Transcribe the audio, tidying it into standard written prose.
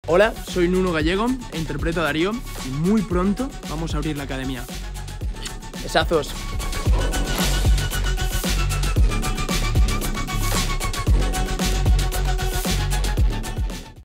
Hola, soy Nuno Gallego e interpreto a Darío y muy pronto vamos a abrir la academia. Besazos.